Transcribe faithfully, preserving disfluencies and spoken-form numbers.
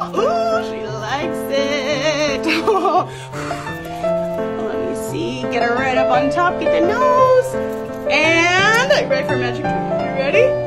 Ooh, she likes it. Let me see. Get her right up on top. Get the nose. And are you ready for a magic trick? You ready?